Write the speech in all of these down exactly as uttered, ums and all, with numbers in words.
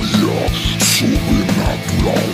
memória sobrenatural.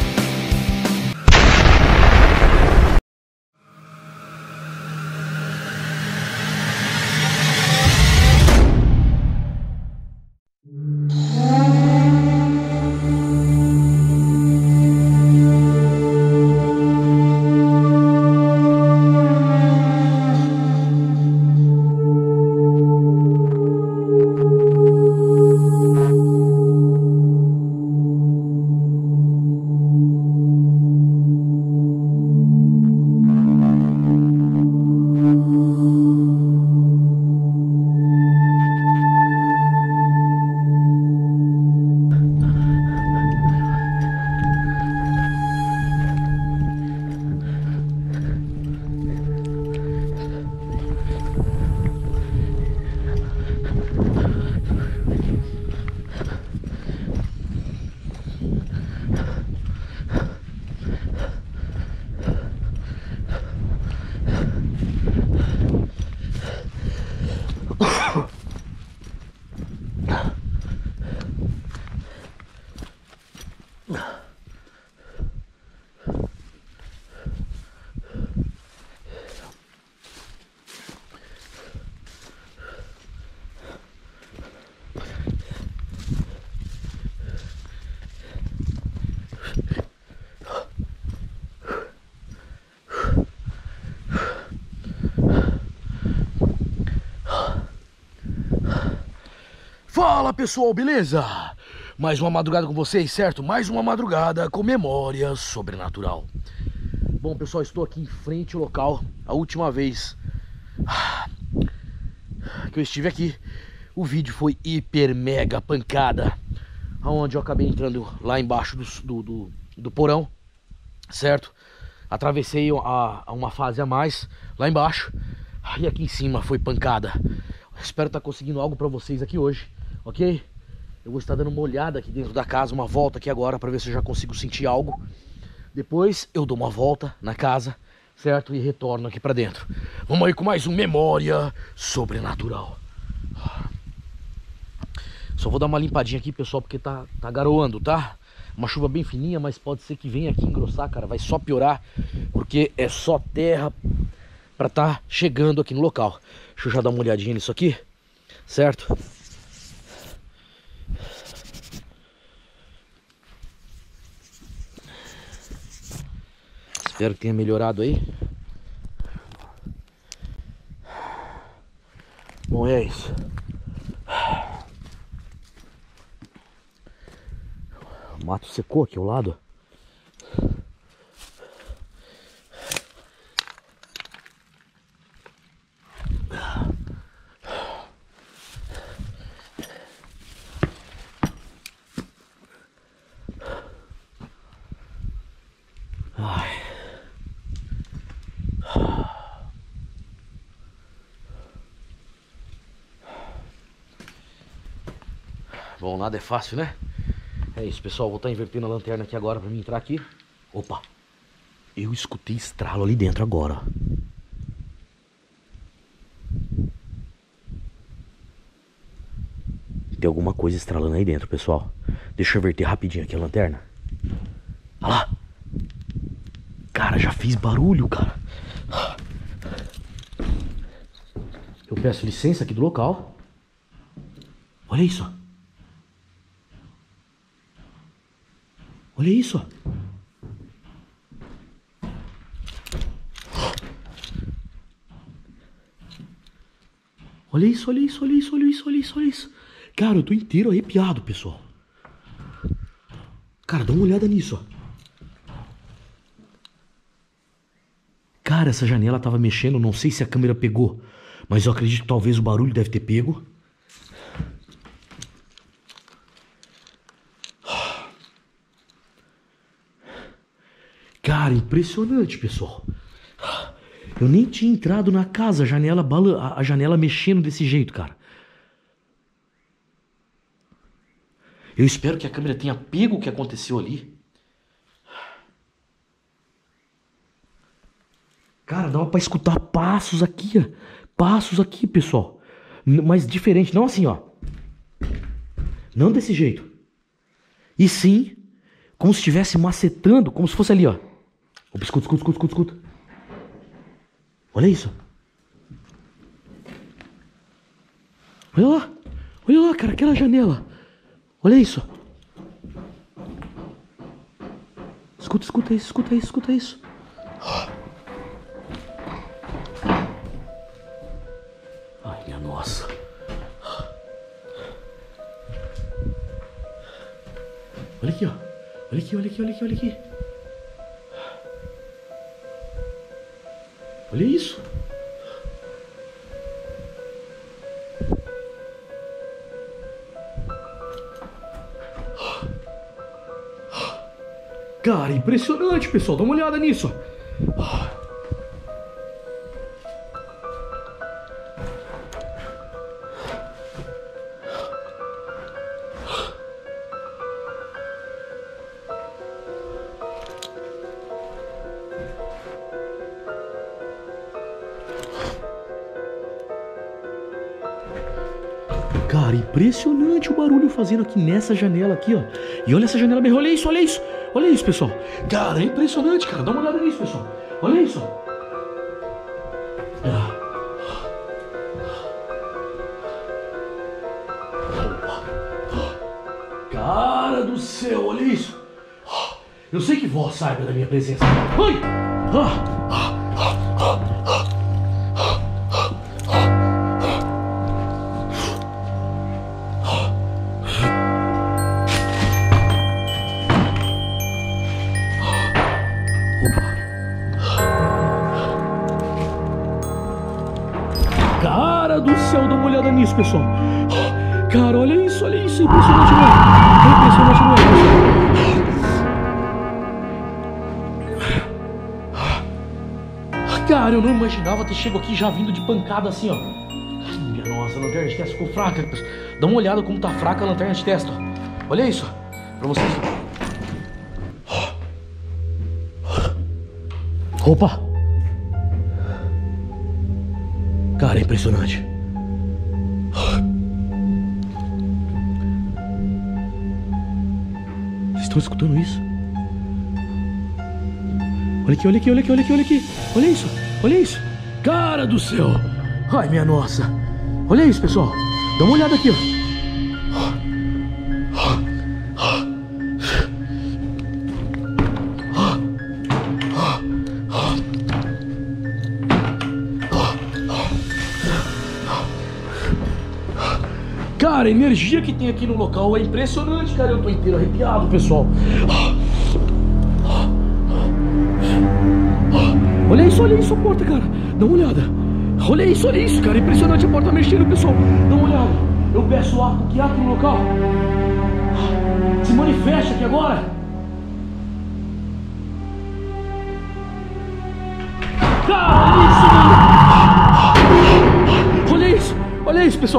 Fala pessoal, beleza? Mais uma madrugada com vocês, certo? Mais uma madrugada com memória sobrenatural. Bom pessoal, estou aqui em frente ao local. A última vez que eu estive aqui, o vídeo foi hiper mega pancada, onde eu acabei entrando lá embaixo do, do, do, do porão, certo? Atravessei a, a uma fase a mais lá embaixo, e aqui em cima foi pancada. Espero estar conseguindo algo para vocês aqui hoje, ok? Eu vou estar dando uma olhada aqui dentro da casa, uma volta aqui agora para ver se eu já consigo sentir algo. Depois eu dou uma volta na casa, certo? E retorno aqui para dentro. Vamos aí com mais um Memória Sobrenatural. Só vou dar uma limpadinha aqui, pessoal, porque tá, tá garoando, tá? Uma chuva bem fininha, mas pode ser que venha aqui engrossar, cara. Vai só piorar, porque é só terra para tá chegando aqui no local. Deixa eu já dar uma olhadinha nisso aqui, certo? Espero que tenha melhorado aí. Bom, é isso. O mato secou aqui ao lado. Ai. Bom, nada é fácil, né? É isso, pessoal. Vou estar invertendo a lanterna aqui agora pra mim entrar aqui. Opa! Eu escutei estralo ali dentro agora. Tem alguma coisa estralando aí dentro, pessoal. Deixa eu inverter rapidinho aqui a lanterna. Olha lá! Cara, já fiz barulho, cara. Eu peço licença aqui do local. Olha isso, ó. Olha isso, ó. Olha isso, olha isso, olha isso, olha isso, olha isso, olha isso. Cara, eu tô inteiro arrepiado, pessoal. Cara, dá uma olhada nisso, ó. Cara, essa janela tava mexendo, não sei se a câmera pegou, mas eu acredito que talvez o barulho deve ter pego. Cara, impressionante, pessoal. Eu nem tinha entrado na casa, a janela, bala, a janela mexendo desse jeito, cara. Eu espero que a câmera tenha pego o que aconteceu ali. Cara, dava pra escutar passos aqui, ó. Passos aqui, pessoal. Mas diferente, não assim, ó. Não desse jeito. E sim, como se estivesse macetando, como se fosse ali, ó. Escuta, escuta, escuta, escuta, escuta. Olha isso. Olha lá. Olha lá, cara, aquela janela. Olha isso. Escuta, escuta isso, escuta isso, escuta isso. Ai, minha nossa. Olha aqui, ó. Olha aqui, olha aqui, olha aqui, olha aqui. Olha isso. Cara, impressionante, pessoal. Dá uma olhada nisso. Cara, impressionante o barulho fazendo aqui nessa janela aqui, ó. E olha essa janela mesmo, olha isso, olha isso. Olha isso, pessoal. Cara, é impressionante, cara. Dá uma olhada nisso, pessoal. Olha isso. Cara do céu, olha isso. Eu sei que vó saiba da minha presença. Ai! Cara do céu, dá uma olhada nisso, pessoal. Cara, olha isso, olha isso. É impressionante, não é? É impressionante, não é? Cara, eu não imaginava ter chego aqui já vindo de pancada assim, ó. Minha nossa, a lanterna de testa ficou fraca, pessoal. Dá uma olhada como tá fraca a lanterna de testa, ó. Olha isso, ó. Pra vocês. Opa! Cara, é impressionante. Vocês estão escutando isso? Olha aqui, olha aqui, olha aqui, olha aqui, olha aqui. Olha isso, olha isso. Cara do céu. Ai, minha nossa. Olha isso, pessoal. Dá uma olhada aqui, ó. Cara, a energia que tem aqui no local é impressionante, cara. Eu tô inteiro arrepiado, pessoal. Olha isso, olha isso a porta, cara. Dá uma olhada. Olha isso, olha isso, cara. Impressionante a porta mexendo, pessoal. Dá uma olhada. Eu peço ar, o que há aqui no local? Se manifesta aqui agora. Cara, olha isso, mano. Olha isso, olha isso, pessoal.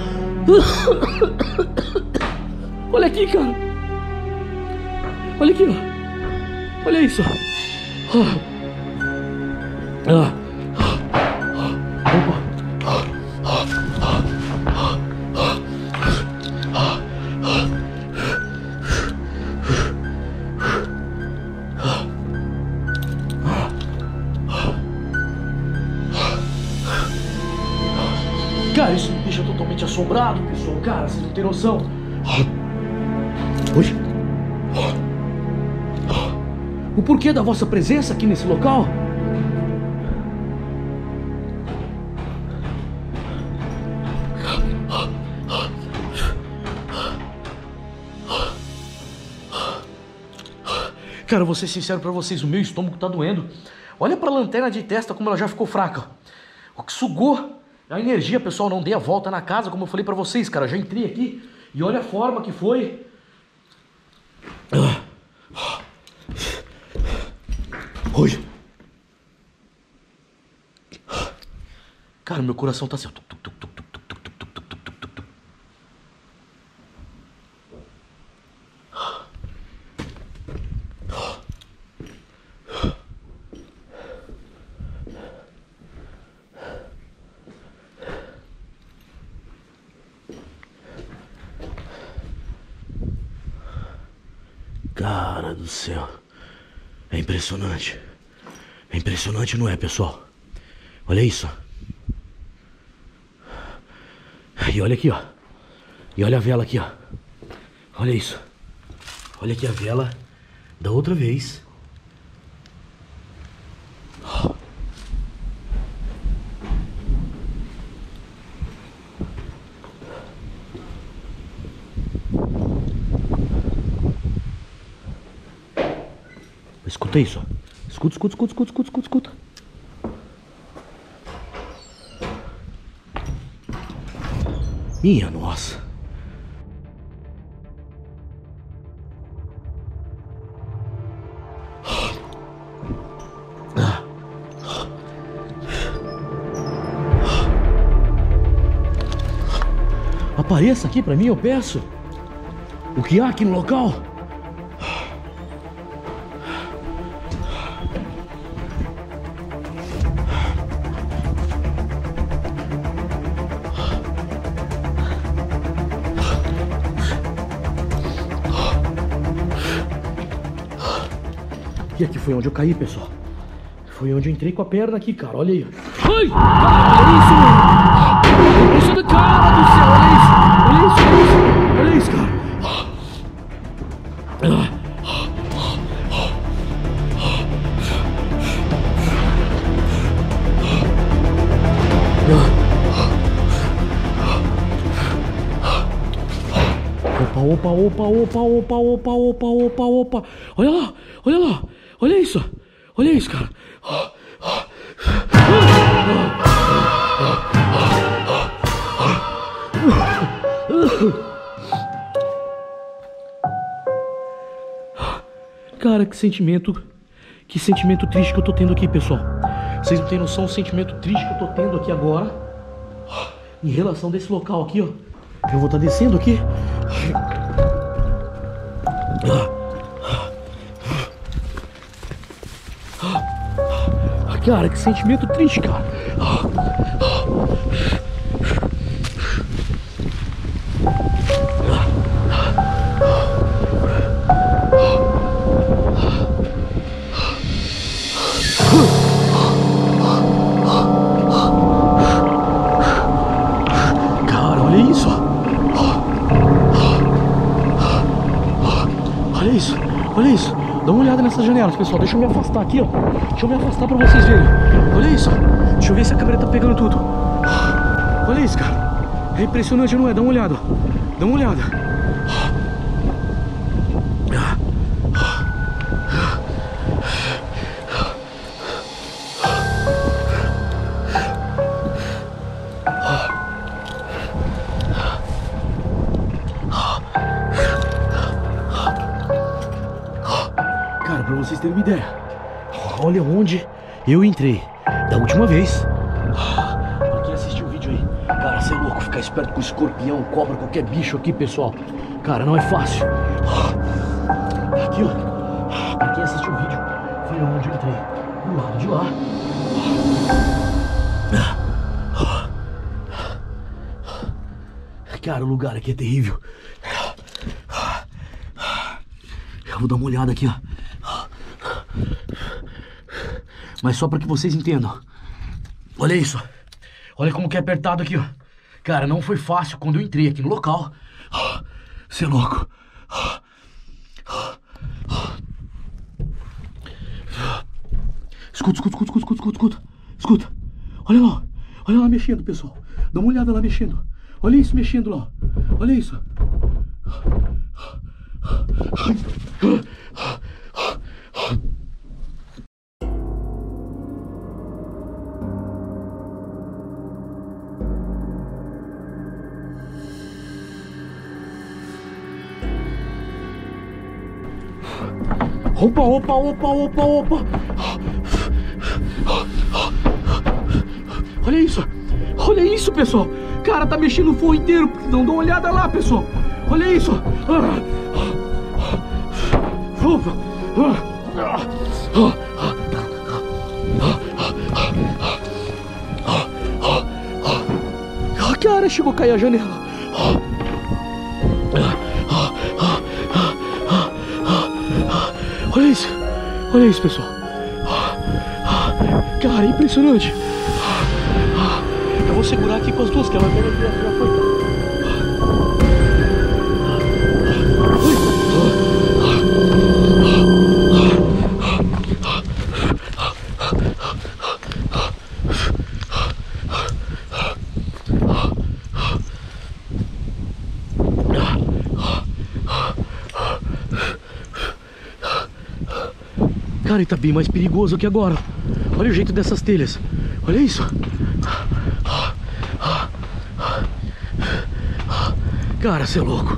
Olha aqui, cara. Olha aqui, ó. Olha isso. Ah. Ah. Opa. Cara, isso me deixa totalmente assombrado, pessoal. Cara, vocês não têm noção. Hoje? O porquê da vossa presença aqui nesse local? Cara, eu vou ser sincero pra vocês, o meu estômago tá doendo. Olha pra lanterna de testa como ela já ficou fraca. O que sugou a energia, pessoal. Não dei a volta na casa, como eu falei pra vocês, cara. Já entrei aqui e olha a forma que foi. Hoje. Cara, meu coração tá assim. Tuc, tuc, tuc, tuc, tuc, tuc, tuc, tuc, tuc, tuc, tuc, tuc. Cara do céu. É impressionante. É impressionante, não é, pessoal? Olha isso. E olha aqui, ó. E olha a vela aqui, ó. Olha isso. Olha aqui a vela da outra vez. Escuta isso, ó. Escuta, escuta, escuta, escuta, escuta, escuta, escuta. Minha nossa. Apareça aqui pra mim, eu peço. O que há aqui no local? E aqui foi onde eu caí, pessoal. Foi onde eu entrei com a perna aqui, cara. Olha aí. Ai! Cara, olha isso, mano! Isso da cara do céu! Olha isso! Olha isso, olha isso! Olha isso, cara! Opa, opa, opa, opa, opa, opa, opa, opa. Olha lá, olha lá. Olha isso. Olha isso, cara. Cara, que sentimento. Que sentimento triste que eu tô tendo aqui, pessoal. Vocês não têm noção do sentimento triste que eu tô tendo aqui agora. Em relação desse local aqui, ó. Eu vou estar descendo aqui. Cara, que sentimento triste, cara. Cara, olha isso. Olha isso, olha isso. Dá uma olhada nessas janelas, pessoal. Deixa eu me afastar aqui, ó. Deixa eu me afastar pra vocês verem. Olha isso. Deixa eu ver se a câmera tá pegando tudo. Olha isso, cara. É impressionante, não é? Dá uma olhada. Dá uma olhada. Cara, pra vocês terem uma ideia, olha onde eu entrei da última vez. Pra quem assistiu o vídeo aí, cara, você é louco, ficar esperto com escorpião, cobra, qualquer bicho aqui, pessoal. Cara, não é fácil. Aqui, ó. Pra quem assistiu o vídeo, viram onde eu entrei. Do lado de lá. Cara, o lugar aqui é terrível. Eu vou dar uma olhada aqui, ó. Mas só pra que vocês entendam. Olha isso. Olha como que é apertado aqui, ó. Cara, não foi fácil quando eu entrei aqui no local. Você é louco. Escuta, escuta, escuta, escuta, escuta, escuta. Escuta. Olha lá. Olha lá mexendo, pessoal. Dá uma olhada lá mexendo. Olha isso mexendo lá. Olha isso. Opa, opa, opa, opa, opa. Olha isso. Olha isso, pessoal. Cara, tá mexendo o forro inteiro. Não dá uma olhada lá, pessoal. Olha isso. Cara, chegou a cair a janela. Olha isso, pessoal. Cara, impressionante. Eu vou segurar aqui com as duas, que ela já foi. Cara, e tá bem mais perigoso aqui agora. Olha o jeito dessas telhas. Olha isso. Cara, você é louco.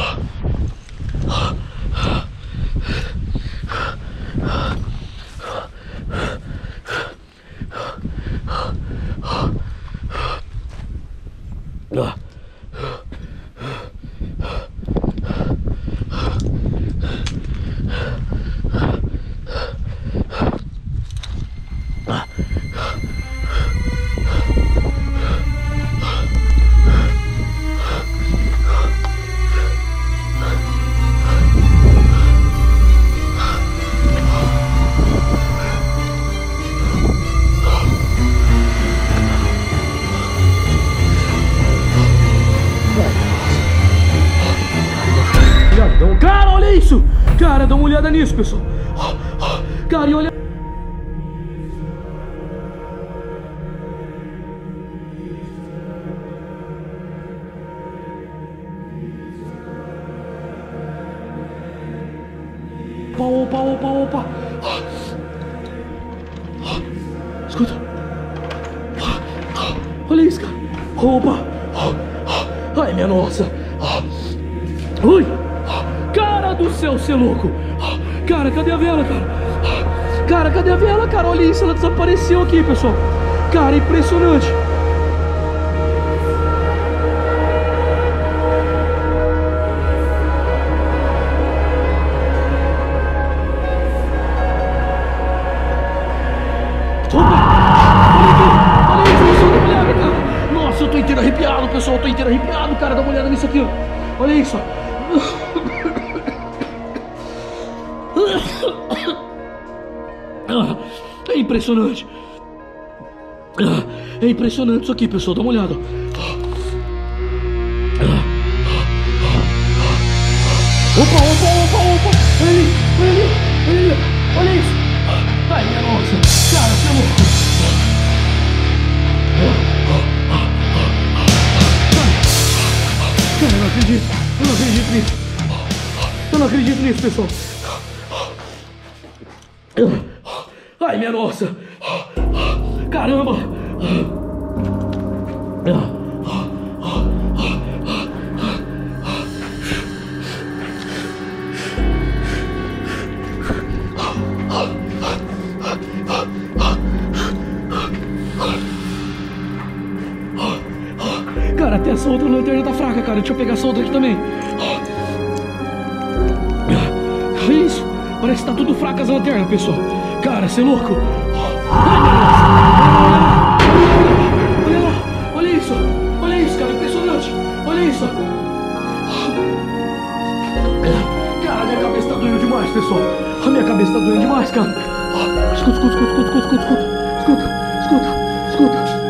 Cara, olha isso! Cara, dá uma olhada nisso, pessoal. Cara, e olha... Opa, opa, opa, opa. Escuta. Olha isso, cara. Opa. Ai, minha nossa. Ui. Cara do céu, você é louco. Cara, cadê a vela, cara? Cara, cadê a vela, cara? Olha isso, ela desapareceu aqui, pessoal. Cara, impressionante. Nossa, eu tô inteiro arrepiado, pessoal. Eu tô inteiro arrepiado, cara. Dá uma olhada nisso aqui, ó. Olha isso, ó. É impressionante. É impressionante isso aqui, pessoal. Dá uma olhada. Opa, opa, opa, opa. Olha ali, olha ali, olha ali. Olha isso. Ai, minha nossa. Cara, você é louco. Cara, eu não acredito. Eu não acredito nisso. Eu não acredito nisso, pessoal. Ai, minha nossa. Caramba. Cara, até essa outra lanterna tá fraca, cara. Deixa eu pegar essa outra aqui também. Olha isso. Parece que tá tudo fraca as lanternas, pessoal. Cara, você é louco. Olha lá. Olha isso. Olha isso, cara. Impressionante. Olha isso. Cara, minha cabeça tá doendo demais, pessoal. A minha cabeça tá doendo demais, cara. Escuta, escuta, escuta, escuta, escuta, escuta. Escuta, escuta, escuta.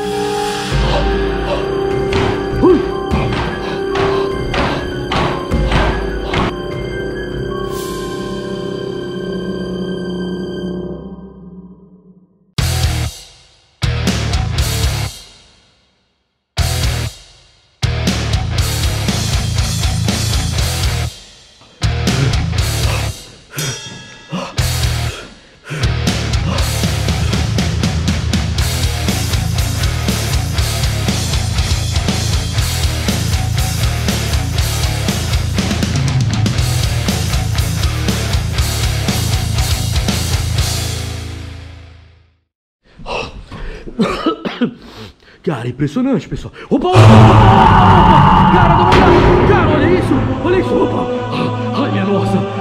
Cara, impressionante, pessoal. Opa, opa, opa, opa, cara, dá uma olhada. Cara, olha isso, olha isso, opa. Ai, minha nossa.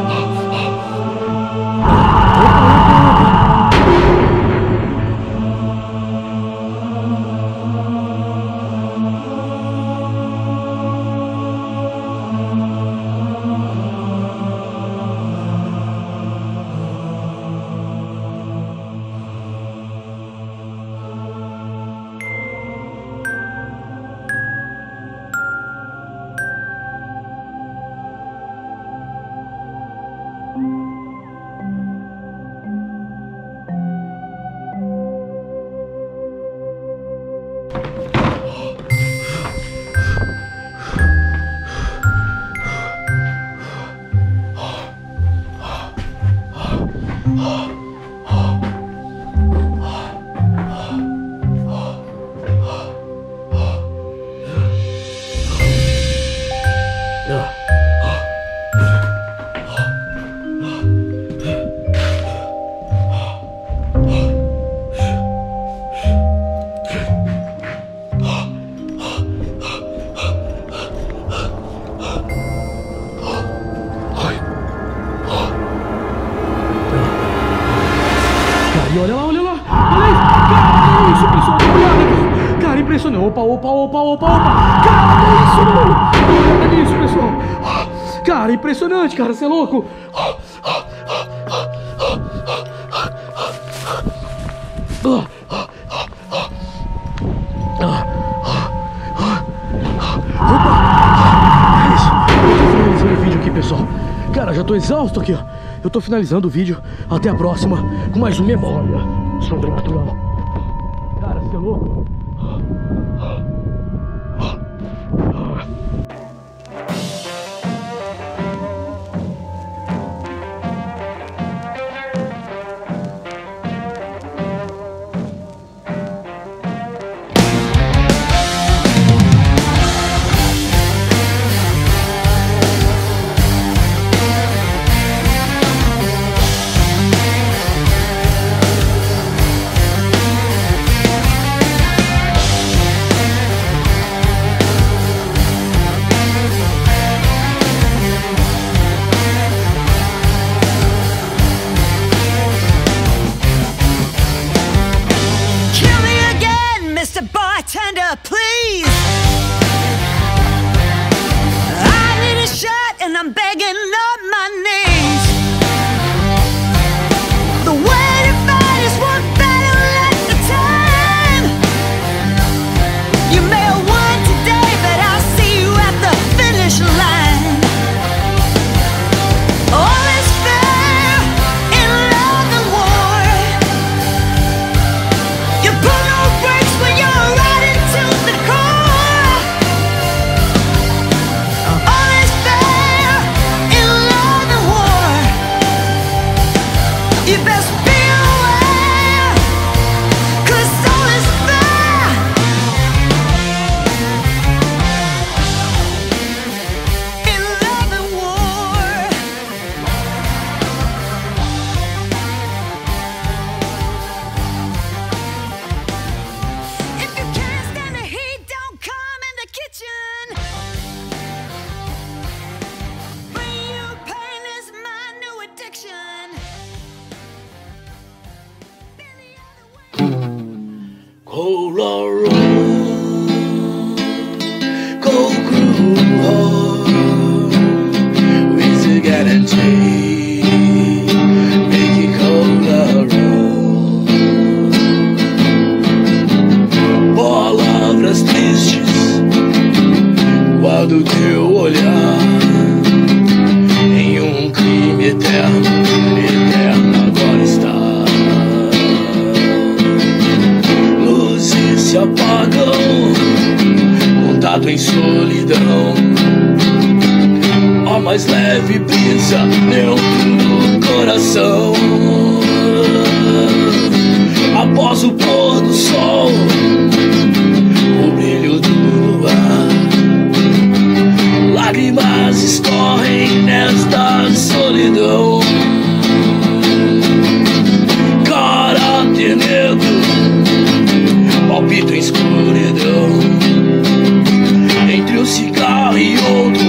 opa, opa, opa, opa, opa. Cara, que isso, mano? Olha isso, pessoal. Cara, impressionante, cara, você é louco. Pessoal, cara, já tô exausto aqui, ó. Eu tô finalizando o vídeo. Até a próxima com mais um Memória Sobrenatural. Cara, você é louco? Bartender, please. I need a shot and I'm begging on my knees. The way to fight is one battle at a time. You may have won today, but I'll see you at the finish line. All is fair in love and war. You pull no brakes when you're riding to the core. All is fair in love and war. You best be aware, 'cause all is fair in love and war. If you can't stand the heat, don't come in the kitchen. Bring you pain is my new addiction. Been the other way. Cola roll, go crew hard. With a guarantee, make it cola roll. Palavras tristes, guardo teu olhar em um crime eterno, eterno agora está. Luzes se apagam, montado em solidão. A mais leve brisa dentro do coração. Após o pôr do sol, o brilho do luar, lágrimas escorrem nesta solidão. Caráter negro, palpito em escuridão. Entre um cigarro e outro